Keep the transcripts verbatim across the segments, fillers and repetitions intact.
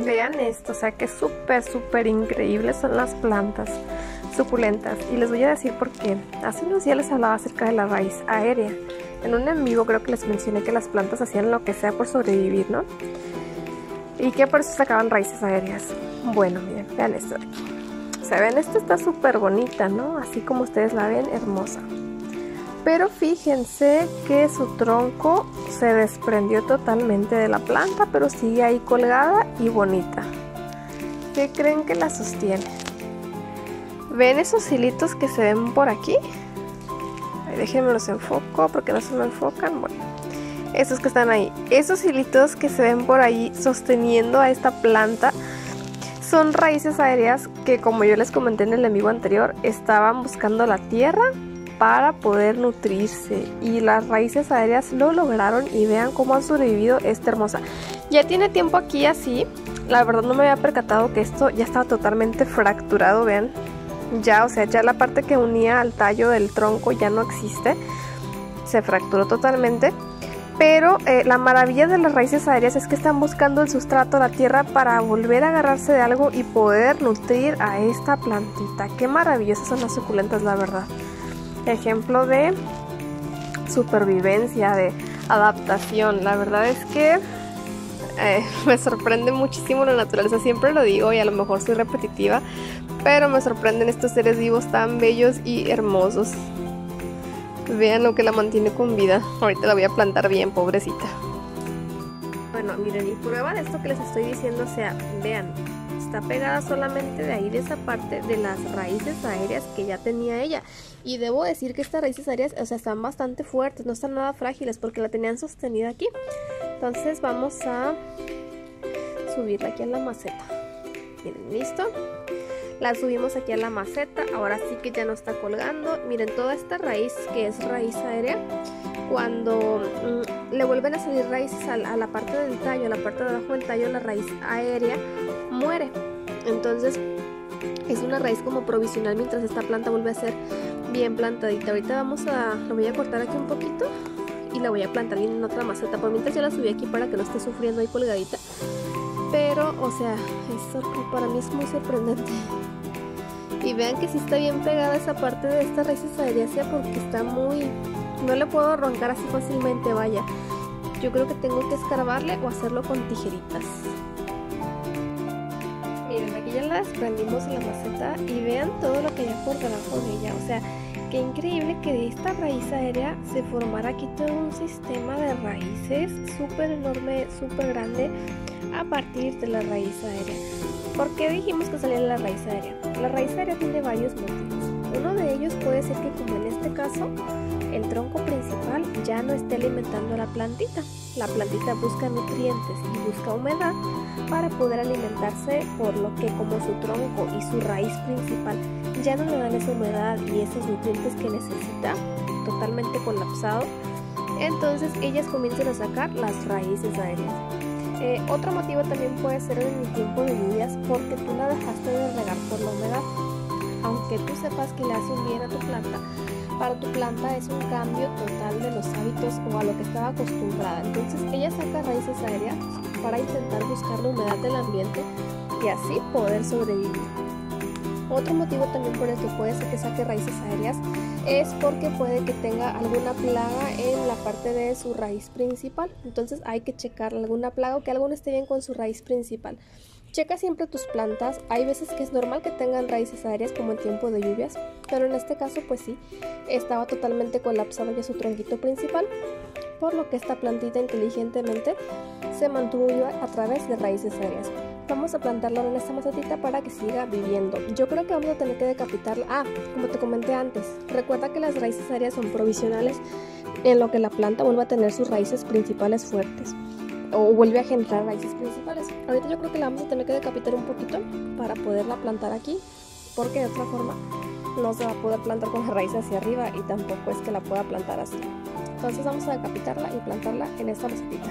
Vean esto, o sea que súper, súper increíbles son las plantas suculentas. Y les voy a decir por qué. Hace unos días les hablaba acerca de la raíz aérea. En un en vivo creo que les mencioné que las plantas hacían lo que sea por sobrevivir, ¿no? Y que por eso sacaban raíces aéreas. Bueno, miren, vean esto de aquí. O sea, ven, esta está súper bonita, ¿no? Así como ustedes la ven, hermosa. Pero fíjense que su tronco se desprendió totalmente de la planta, pero sigue ahí colgada y bonita. ¿Qué creen que la sostiene? ¿Ven esos hilitos que se ven por aquí? Ay, déjenme los enfoco porque no se me enfocan. Bueno, esos que están ahí. Esos hilitos que se ven por ahí sosteniendo a esta planta son raíces aéreas que, como yo les comenté en el en vivo anterior, estaban buscando la tierra para poder nutrirse, y las raíces aéreas lo lograron y vean cómo han sobrevivido. Esta hermosa ya tiene tiempo aquí así. La verdad no me había percatado que esto ya estaba totalmente fracturado, vean, ya, o sea, ya la parte que unía al tallo del tronco ya no existe, se fracturó totalmente. Pero eh, la maravilla de las raíces aéreas es que están buscando el sustrato, la tierra, para volver a agarrarse de algo y poder nutrir a esta plantita. Qué maravillosas son las suculentas, la verdad. Ejemplo de supervivencia, de adaptación. La verdad es que eh, me sorprende muchísimo la naturaleza. Siempre lo digo y a lo mejor soy repetitiva, pero me sorprenden estos seres vivos tan bellos y hermosos. Vean lo que la mantiene con vida. Ahorita la voy a plantar bien, pobrecita. Bueno, miren, y prueba de esto que les estoy diciendo, o sea, vean, está pegada solamente de ahí, de esa parte de las raíces aéreas que ya tenía ella. Y debo decir que estas raíces aéreas, o sea, están bastante fuertes, no están nada frágiles porque la tenían sostenida aquí. Entonces vamos a subirla aquí a la maceta. Miren, listo. La subimos aquí a la maceta, ahora sí que ya no está colgando. Miren, toda esta raíz que es raíz aérea, cuando mmm, le vuelven a salir raíces a la, a la parte del tallo, a la parte de abajo del tallo, la raíz aérea muere. Entonces es una raíz como provisional mientras esta planta vuelve a ser bien plantadita. Ahorita vamos a, la voy a cortar aquí un poquito y la voy a plantar bien en otra maceta. Por mientras ya la subí aquí para que no esté sufriendo ahí colgadita. Pero, o sea, esto para mí es muy sorprendente. Y vean que sí está bien pegada esa parte de esta raíces aéreas, porque está muy... no le puedo arrancar así fácilmente, vaya. Yo creo que tengo que escarbarle o hacerlo con tijeritas. Miren, aquí ya la desprendimos en la maceta y vean todo lo que hay por debajo de ella. O sea, qué increíble que de esta raíz aérea se formara aquí todo un sistema de raíces súper enorme, súper grande, a partir de la raíz aérea. ¿Por qué dijimos que salía la raíz aérea? La raíz aérea tiene varios motivos. Uno de ellos puede ser que, como en este caso, el tronco principal ya no esté alimentando a la plantita. La plantita busca nutrientes y busca humedad para poder alimentarse, por lo que como su tronco y su raíz principal ya no le dan esa humedad y esos nutrientes que necesita, totalmente colapsado, entonces ellas comienzan a sacar las raíces aéreas. Eh, otro motivo también puede ser en el tiempo de lluvias, porque tú la dejaste de regar por la humedad. Aunque tú sepas que le hace un bien a tu planta, para tu planta es un cambio total de los hábitos o a lo que estaba acostumbrada. Entonces ella saca raíces aéreas para intentar buscar la humedad del ambiente y así poder sobrevivir. Otro motivo también por el que puede ser que saque raíces aéreas es porque puede que tenga alguna plaga en la parte de su raíz principal. Entonces hay que checar alguna plaga o que algo no esté bien con su raíz principal. Checa siempre tus plantas. Hay veces que es normal que tengan raíces aéreas, como en tiempo de lluvias, pero en este caso pues sí, estaba totalmente colapsado ya su tronquito principal, por lo que esta plantita inteligentemente se mantuvo viva a través de raíces aéreas. Vamos a plantarla en esta macetita para que siga viviendo. Yo creo que vamos a tener que decapitarla. Ah, como te comenté antes, recuerda que las raíces aéreas son provisionales en lo que la planta vuelva a tener sus raíces principales fuertes o vuelve a generar raíces principales. Ahorita yo creo que la vamos a tener que decapitar un poquito para poderla plantar aquí, porque de otra forma no se va a poder plantar con la raíz hacia arriba y tampoco es que la pueda plantar así. Entonces vamos a decapitarla y plantarla en esta macetita.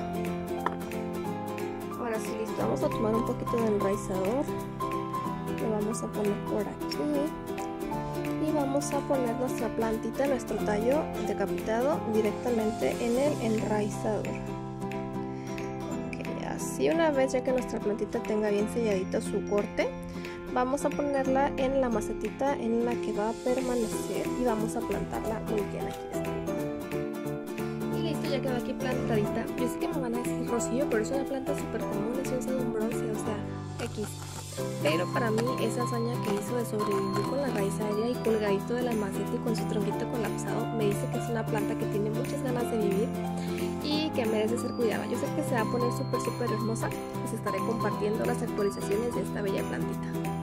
Ahora sí, listo, vamos a tomar un poquito de enraizador, lo vamos a poner por aquí y vamos a poner nuestra plantita, nuestro tallo decapitado directamente en el enraizador. Ok, así. Y una vez ya que nuestra plantita tenga bien selladito su corte, vamos a ponerla en la macetita en la que va a permanecer y vamos a plantarla muy bien. Aquí está. Y listo, ya quedó aquí plantadita. Yo sé que me van a decir, Rocío, pero es una planta súper común, es un sedumbrosia, o sea, X. Pero para mí esa hazaña que hizo de sobrevivir con la raíz aérea y colgadito de la maceta y con su tronquito colapsado, me dice que es una planta que tiene muchas ganas de vivir y que merece ser cuidada. Yo sé que se va a poner súper súper hermosa, pues estaré compartiendo las actualizaciones de esta bella plantita.